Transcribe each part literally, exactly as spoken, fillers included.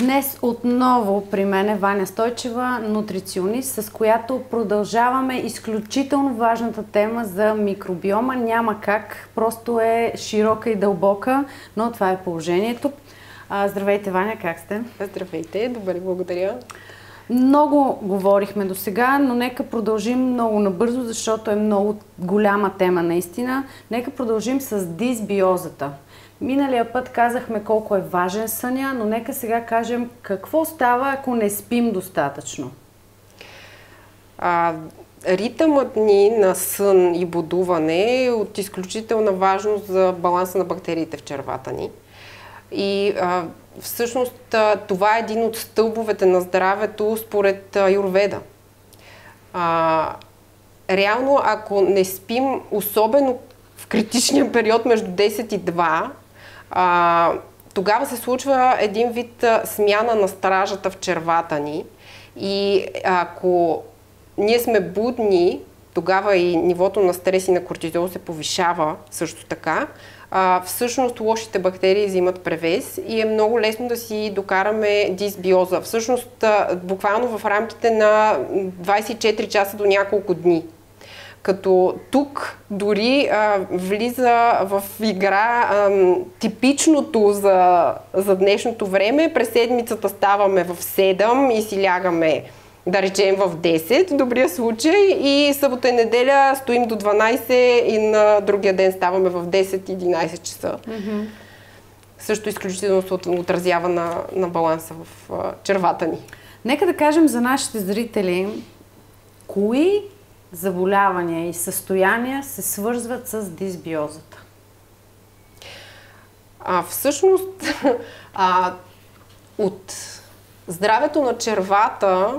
Днес отново при мен е Ваня Стойчева, нутриционист, с която продължаваме изключително важната тема за микробиома. Няма как, просто е широка и дълбока, но това е положението. Здравейте, Ваня, как сте? Здравейте, добре, благодаря. Много говорихме до сега, но нека продължим много набързо, защото е много голяма тема наистина. Нека продължим с дисбиозата. Миналия път казахме колко е важен съня, но нека сега кажем какво става, ако не спим достатъчно. А, ритъмът ни на сън и будуване е от изключителна важност за баланса на бактериите в червата ни. И а, всъщност а, това е един от стълбовете на здравето според аюрведа. А, реално, ако не спим, особено в критичния период между десет и два, а, тогава се случва един вид а, смяна на стражата в червата ни. И ако ние сме будни, тогава и нивото на стрес и на кортизол се повишава също така. А, всъщност лошите бактерии взимат превес и е много лесно да си докараме дисбиоза. Всъщност а, буквално в рамките на двадесет и четири часа до няколко дни. Като тук дори а, влиза в игра а, типичното за, за днешното време. През седмицата ставаме в седем и си лягаме, да речем, в десет, в добрия случай, и събота и неделя стоим до дванадесет и на другия ден ставаме в десет-единадесет часа. Mm-hmm. Също изключително се отразява на, на баланса в а, червата ни. Нека да кажем за нашите зрители, кои заболявания и състояния се свързват с дисбиозата? А, всъщност, а, от здравето на червата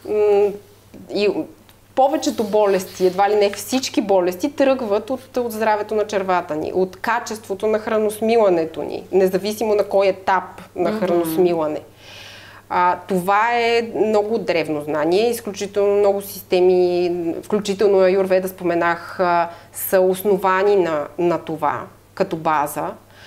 и повечето болести, едва ли не всички болести, тръгват от, от здравето на червата ни, от качеството на храносмилането ни, независимо на кой етап на храносмилане. А, това е много древно знание, изключително много системи, включително аюрведа споменах, а, са основани на, на това като база.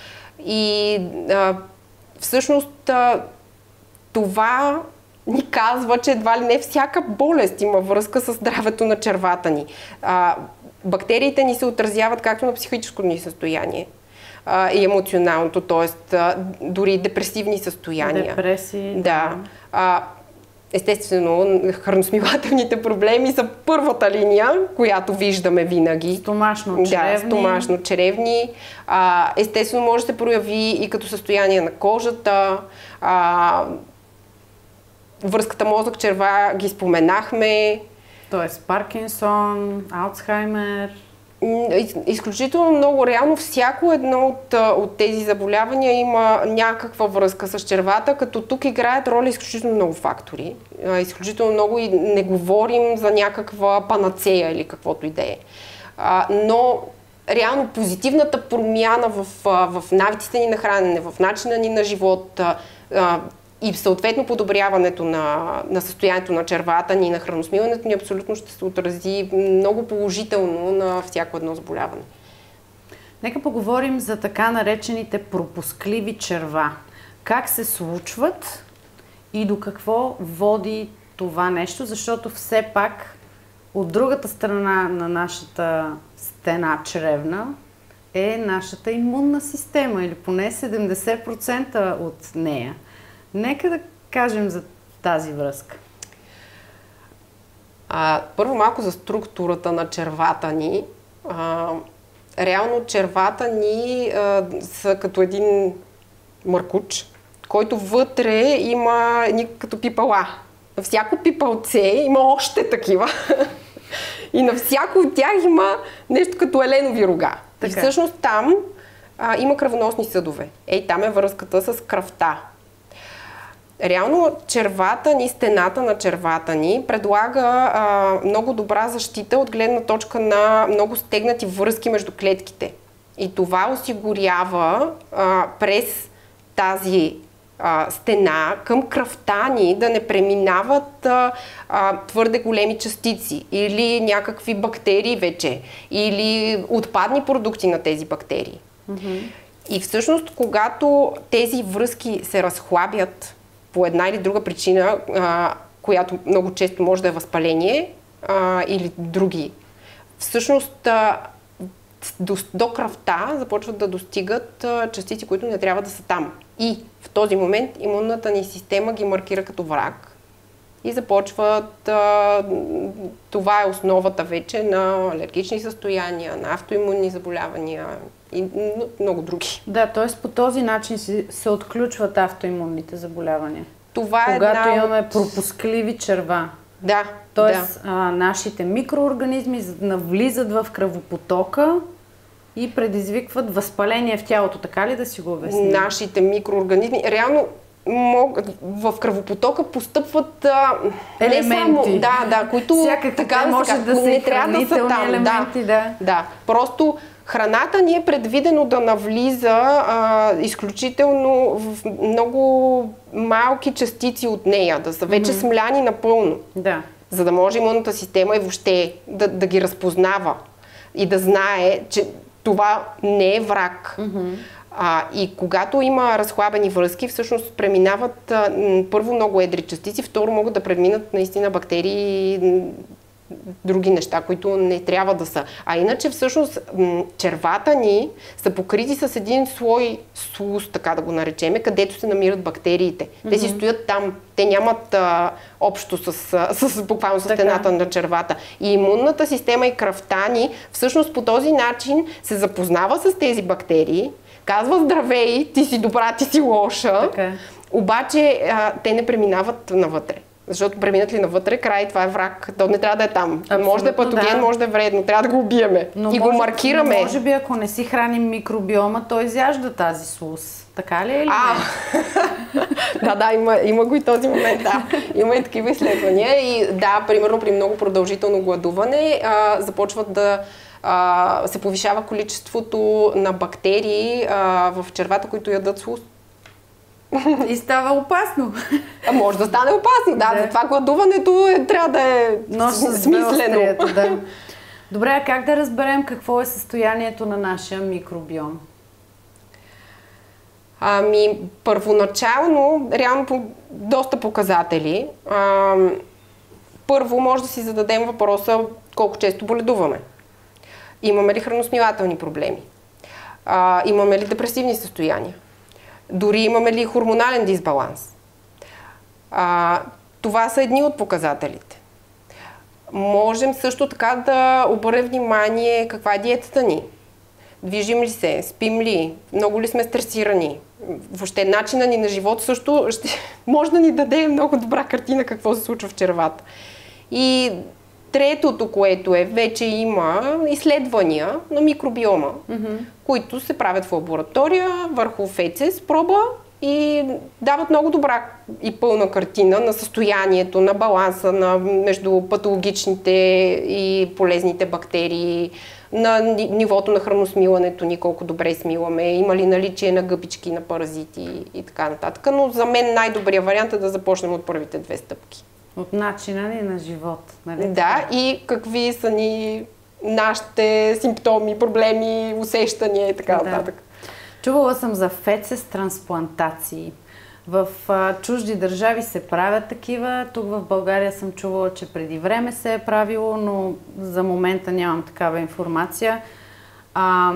И а, всъщност а, това ни казва, че едва ли не всяка болест има връзка с здравето на червата ни. А, бактериите ни се отразяват както на психическото ни състояние а, и емоционалното, т.е. дори депресивни състояния. Депресии. Да. А, естествено, храносмилателните проблеми са първата линия, която виждаме винаги. Стомашно-черевни. Да, стомашно-черевни. А, естествено, може да се прояви и като състояние на кожата. А, връзката мозък-черва ги споменахме. Тоест Паркинсон, Алцхаймер. Изключително много. Реално всяко едно от, от тези заболявания има някаква връзка с червата, като тук играят роля изключително много фактори. Изключително много и не говорим за някаква панацея или каквото и да е. Но реално позитивната промяна в, в навиците ни на хранене, в начина ни на живот и съответно подобряването на, на състоянието на червата ни и на храносмилането ни абсолютно ще се отрази много положително на всяко едно заболяване. Нека поговорим за така наречените пропускливи черва. Как се случват и до какво води това нещо, защото все пак от другата страна на нашата стена чревна е нашата имунна система, или поне седемдесет процента от нея. Нека да кажем за тази връзка. А, първо малко за структурата на червата ни. А, реално червата ни а, са като един маркуч, който вътре има едни като пипала. На всяко пипалце има още такива. И на всяко от тях има нещо като еленови рога. Така. И всъщност там а, има кръвоносни съдове. Ей, там е връзката с кръвта. Реално червата ни, стената на червата ни предлага а, много добра защита от гледна точка на много стегнати връзки между клетките. И това осигурява а, през тази а, стена към кръвта ни да не преминават а, а, твърде големи частици или някакви бактерии вече, или отпадни продукти на тези бактерии. Mm-hmm. И всъщност, когато тези връзки се разхлабят, по една или друга причина, а, която много често може да е възпаление а, или други. Всъщност а, до, до кръвта започват да достигат а, частици, които не трябва да са там. И в този момент имунната ни система ги маркира като враг и започват, а, това е основата вече на алергични състояния, на автоимунни заболявания и много други. Да, т.е. по този начин се, се отключват автоимунните заболявания. Това е когато една имаме от... пропускливи черва. Да, Тоест, да. а, нашите микроорганизми навлизат в кръвопотока и предизвикват възпаление в тялото, така ли да си го обясним? Нашите микроорганизми реално могат, в кръвопотока постъпват а, елементи. Не само, да, да, които всякакви така да може се да са не трябва да са там. елементи, да. да. Просто храната ни е предвидено да навлиза а, изключително в много малки частици от нея, да са вече mm-hmm. смляни напълно. Да. За да може имунната система и въобще да, да ги разпознава и да знае, че това не е враг. Mm-hmm. А, и когато има разхлабени връзки, всъщност преминават а, първо много едри частици, второ могат да преминат наистина бактерии и други неща, които не трябва да са. А иначе всъщност червата ни са покрити с един слой слуз, така да го наречеме, където се намират бактериите. Mm-hmm. Те си стоят там. Те нямат а, общо с, с буквално с стената на червата. И имунната система и кръвта ни всъщност по този начин се запознава с тези бактерии, казва здравей, ти си добра, ти си лоша, така. Обаче а, те не преминават навътре. Защото преминат ли навътре, край, това е враг. То не трябва да е там. Абсолютно, може да е патоген, да. Може да е вредно. Трябва да го убиеме. Но и може, го маркираме. Може би, ако не си храним микробиома, той изяжда тази слуз. Така ли е или а, да, да, има, има го и този момент, да. Има и такива изследвания. И да, примерно при много продължително гладуване а, започват да а, се повишава количеството на бактерии а, в червата, които ядат слуз. И става опасно. А може да стане опасно, да. да. Затова гладуването е, трябва да е но смислено. Да. Добре, а как да разберем какво е състоянието на нашия микробиом? Ами, първоначално, реално по доста показатели. А, първо може да си зададем въпроса колко често боледуваме. Имаме ли храносмилателни проблеми? А, имаме ли депресивни състояния? Дори имаме ли хормонален дисбаланс? А, това са едни от показателите. Можем също така да обърнем внимание каква е диетата ни. Движим ли се? Спим ли? Много ли сме стресирани? Въобще начина ни на живот също ще, може да ни даде много добра картина какво се случва в червата. И третото, което е, вече има изследвания на микробиома, mm-hmm. които се правят в лаборатория върху фецес проба и дават много добра и пълна картина на състоянието, на баланса на, между патологичните и полезните бактерии, на нивото на храносмилането ни, колко добре смиламе, има ли наличие на гъбички, на паразити и така нататък. Но за мен най-добрият вариант е да започнем от първите две стъпки. От начина ни на живот, нали? Да, и какви са ни нашите симптоми, проблеми, усещания и така нататък. Да. Чувала съм за фецес трансплантации. В а, чужди държави се правят такива. Тук в България съм чувала, че преди време се е правило, но за момента нямам такава информация. А,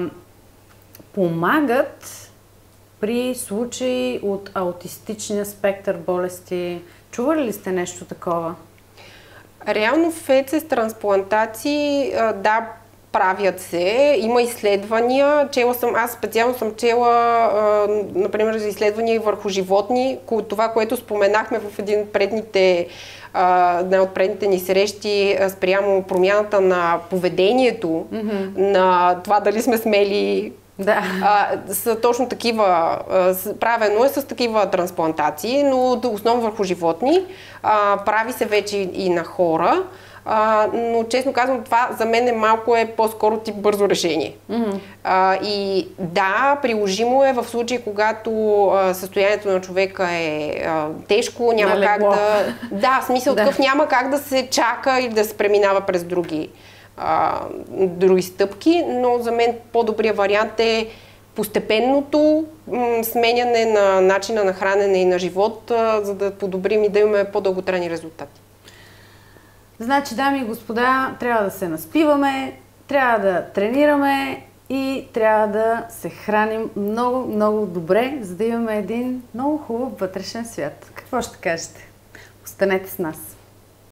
помагат при случаи от аутистичния спектър болести. Чували ли сте нещо такова? Реално фецес трансплантации, да, правят се. Има изследвания. Чела съм, аз специално съм чела, например, за изследвания върху животни. Това, което споменахме в един от предните, една от предните ни срещи спрямо промяната на поведението, mm-hmm. на това дали сме смели. Да. А, са точно такива, а, правено е с такива трансплантации, но основно върху животни. А, прави се вече и на хора, а, но честно казвам, това за мен е малко е по-скоро тип бързо решение. Mm-hmm. А, и да, приложимо е в случай, когато а, състоянието на човека е а, тежко, няма как да... Да, в смисъл такъв няма как да се чака и да се преминава през други. Uh, други стъпки, но за мен по-добрият вариант е постепенното м- сменяне на начина на хранене и на живот, а, за да подобрим и да имаме по-дълготрайни резултати. Значи, дами и господа, трябва да се наспиваме, трябва да тренираме и трябва да се храним много, много добре, за да имаме един много хубав вътрешен свят. Какво ще кажете? Останете с нас!